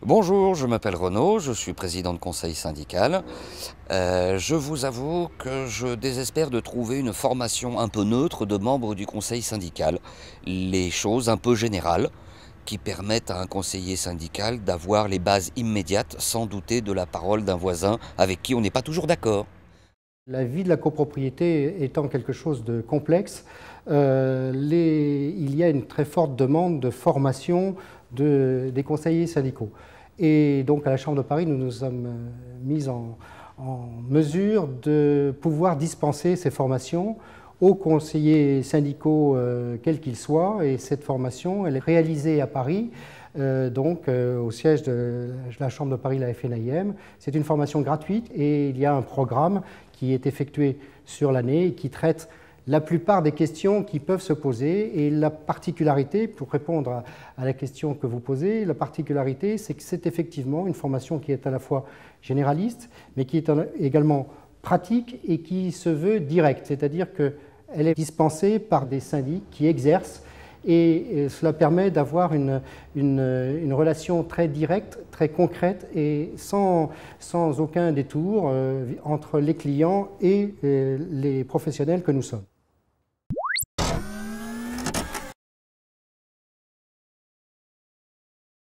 Bonjour, je m'appelle Renaud, je suis président de conseil syndical. Je vous avoue que je désespère de trouver une formation un peu neutre de membres du conseil syndical. Les choses un peu générales qui permettent à un conseiller syndical d'avoir les bases immédiates sans douter de la parole d'un voisin avec qui on n'est pas toujours d'accord. La vie de la copropriété étant quelque chose de complexe, il y a une très forte demande de formation des conseillers syndicaux. Et donc à la Chambre de Paris, nous nous sommes mis en mesure de pouvoir dispenser ces formations aux conseillers syndicaux, quels qu'ils soient. Et cette formation, elle est réalisée à Paris, au siège de la Chambre de Paris, la FNIM. C'est une formation gratuite et il y a un programme qui est effectué sur l'année et qui traite la plupart des questions qui peuvent se poser. Et la particularité, pour répondre à la question que vous posez, la particularité, c'est que c'est effectivement une formation qui est à la fois généraliste, mais qui est également pratique et qui se veut directe, c'est-à-dire qu'elle est dispensée par des syndics qui exercent, et cela permet d'avoir une relation très directe, très concrète et sans aucun détour entre les clients et les professionnels que nous sommes.